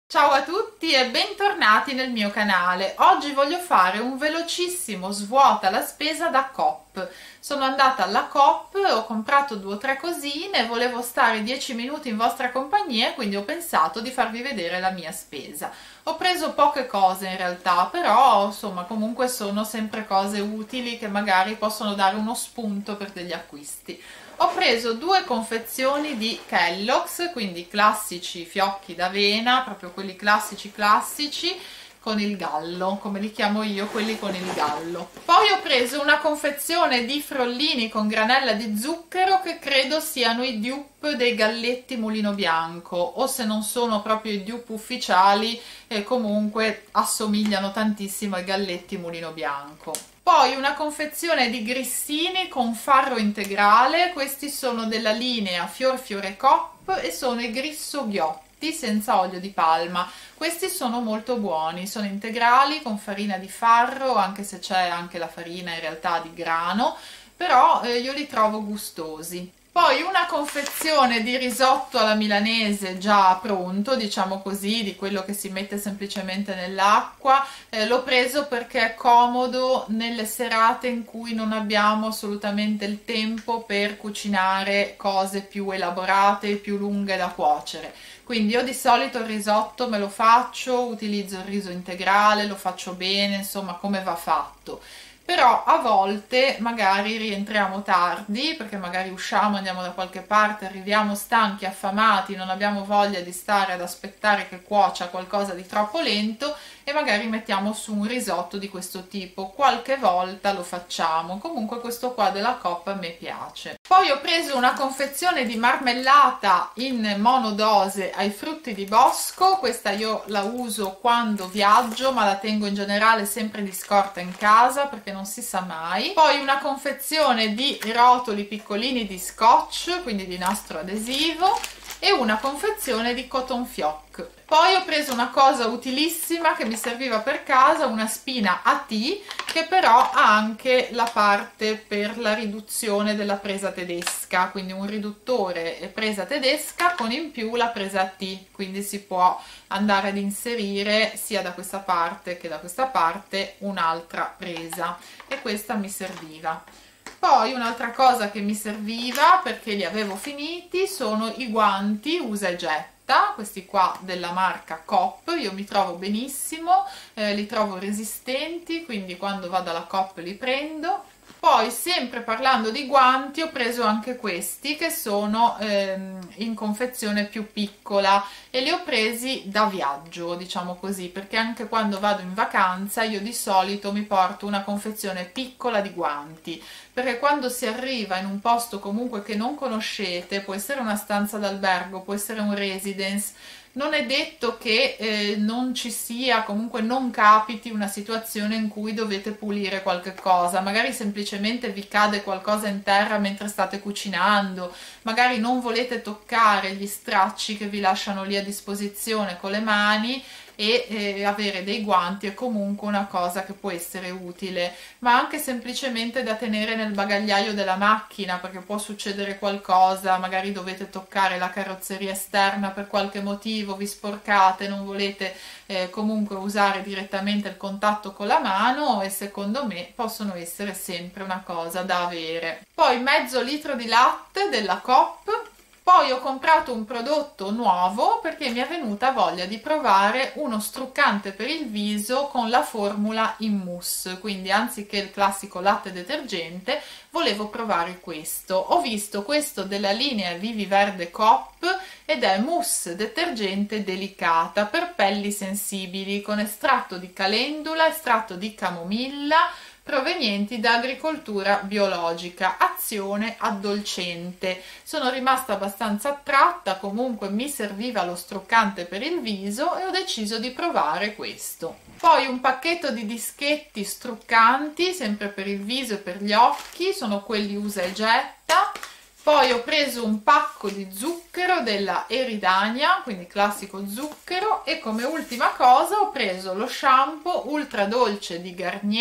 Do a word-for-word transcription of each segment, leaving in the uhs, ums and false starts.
Ciao a tutti e bentornati nel mio canale. Oggi voglio fare un velocissimo svuota la spesa da Coop. Sono andata alla Coop, ho comprato due o tre cosine, volevo stare dieci minuti in vostra compagnia, quindi ho pensato di farvi vedere la mia spesa. Ho preso poche cose in realtà, però insomma comunque sono sempre cose utili che magari possono dare uno spunto per degli acquisti. Ho preso due confezioni di Kellogg's, quindi classici fiocchi d'avena, proprio quelli classici classici, con il gallo, come li chiamo io, quelli con il gallo. Poi ho preso una confezione di frollini con granella di zucchero che credo siano i dupe dei galletti Mulino Bianco, o se non sono proprio i dupe ufficiali, eh, comunque assomigliano tantissimo ai galletti Mulino Bianco. Poi una confezione di grissini con farro integrale, questi sono della linea Fior Fiore Coop e sono i grissoghiotti senza olio di palma. Questi sono molto buoni, sono integrali con farina di farro, anche se c'è anche la farina in realtà di grano, però eh, io li trovo gustosi. Poi una confezione di risotto alla milanese già pronto, diciamo così, di quello che si mette semplicemente nell'acqua. Eh, l'ho preso perché è comodo nelle serate in cui non abbiamo assolutamente il tempo per cucinare cose più elaborate e più lunghe da cuocere. Quindi io di solito il risotto me lo faccio, utilizzo il riso integrale, lo faccio bene, insomma come va fatto. Però a volte magari rientriamo tardi, perché magari usciamo, andiamo da qualche parte, arriviamo stanchi, affamati, non abbiamo voglia di stare ad aspettare che cuocia qualcosa di troppo lento e magari mettiamo su un risotto di questo tipo. Qualche volta lo facciamo, comunque questo qua della Coop a me piace. Poi ho preso una confezione di marmellata in monodose ai frutti di bosco, questa io la uso quando viaggio, ma la tengo in generale sempre di scorta in casa perché non si sa mai. Poi una confezione di rotoli piccolini di scotch, quindi di nastro adesivo, e una confezione di cotton fioc. Poi ho preso una cosa utilissima che mi serviva per casa, una spina a T, che però ha anche la parte per la riduzione della presa tedesca, quindi un riduttore e presa tedesca con in più la presa a T, quindi si può andare ad inserire sia da questa parte che da questa parte un'altra presa, e questa mi serviva. Poi un'altra cosa che mi serviva, perché li avevo finiti, sono i guanti usa e getta, questi qua della marca Coop. Io mi trovo benissimo, eh, li trovo resistenti, quindi quando vado alla Coop li prendo. Poi, sempre parlando di guanti, ho preso anche questi che sono ehm, in confezione più piccola e li ho presi da viaggio, diciamo così, perché anche quando vado in vacanza io di solito mi porto una confezione piccola di guanti, perché quando si arriva in un posto comunque che non conoscete, può essere una stanza d'albergo, può essere un residence, non è detto che eh, non ci sia, comunque non capiti una situazione in cui dovete pulire qualche cosa, magari semplicemente vi cade qualcosa in terra mentre state cucinando, magari non volete toccare gli stracci che vi lasciano lì a disposizione con le mani, e eh, avere dei guanti è comunque una cosa che può essere utile, ma anche semplicemente da tenere nel bagagliaio della macchina, perché può succedere qualcosa, magari dovete toccare la carrozzeria esterna per qualche motivo, vi sporcate, non volete eh, comunque usare direttamente il contatto con la mano, e secondo me possono essere sempre una cosa da avere. Poi mezzo litro di latte della Coop. Poi ho comprato un prodotto nuovo perché mi è venuta voglia di provare uno struccante per il viso con la formula in mousse, quindi anziché il classico latte detergente volevo provare questo. Ho visto questo della linea Vivi Verde Coop ed è mousse detergente delicata per pelli sensibili con estratto di calendula, estratto di camomilla, provenienti da agricoltura biologica, azione addolcente. Sono rimasta abbastanza attratta, comunque mi serviva lo struccante per il viso e ho deciso di provare questo. Poi un pacchetto di dischetti struccanti, sempre per il viso e per gli occhi, sono quelli usa e getta. Poi ho preso un pacco di zucchero della Eridania, quindi classico zucchero, e come ultima cosa ho preso lo shampoo ultra dolce di Garnier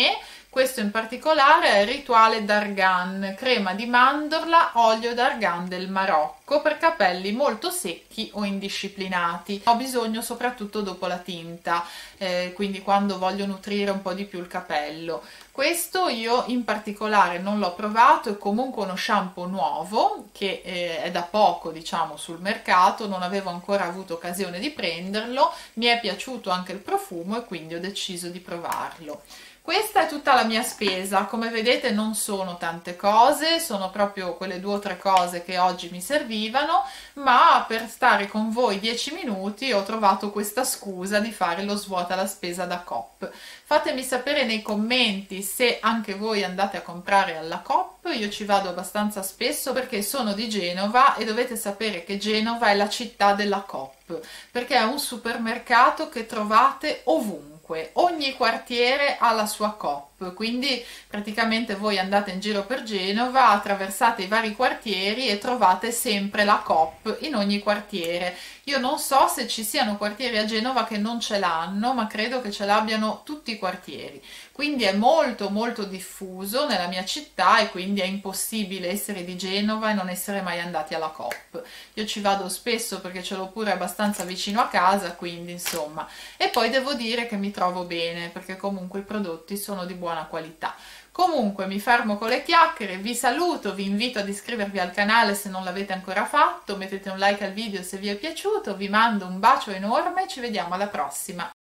Questo in particolare è il Rituale d'Argan, crema di mandorla, olio d'argan del Marocco per capelli molto secchi o indisciplinati. Ho bisogno soprattutto dopo la tinta, eh, quindi quando voglio nutrire un po' di più il capello. Questo io in particolare non l'ho provato, è comunque uno shampoo nuovo che eh, è da poco diciamo sul mercato, non avevo ancora avuto occasione di prenderlo, mi è piaciuto anche il profumo e quindi ho deciso di provarlo. Questa è tutta la mia spesa, come vedete non sono tante cose, sono proprio quelle due o tre cose che oggi mi servivano, ma per stare con voi dieci minuti ho trovato questa scusa di fare lo svuota la spesa da Coop. Fatemi sapere nei commenti se anche voi andate a comprare alla Coop, io ci vado abbastanza spesso perché sono di Genova e dovete sapere che Genova è la città della Coop, perché è un supermercato che trovate ovunque. Ogni quartiere ha la sua Coop, quindi praticamente voi andate in giro per Genova, attraversate i vari quartieri e trovate sempre la Coop in ogni quartiere. Io non so se ci siano quartieri a Genova che non ce l'hanno, ma credo che ce l'abbiano tutti i quartieri. Quindi è molto molto diffuso nella mia città e quindi è impossibile essere di Genova e non essere mai andati alla Coop. Io ci vado spesso perché ce l'ho pure abbastanza vicino a casa, quindi insomma. E poi devo dire che mi trovo bene perché comunque i prodotti sono di buona qualità. Comunque mi fermo con le chiacchiere, vi saluto, vi invito ad iscrivervi al canale se non l'avete ancora fatto, mettete un like al video se vi è piaciuto, vi mando un bacio enorme e ci vediamo alla prossima.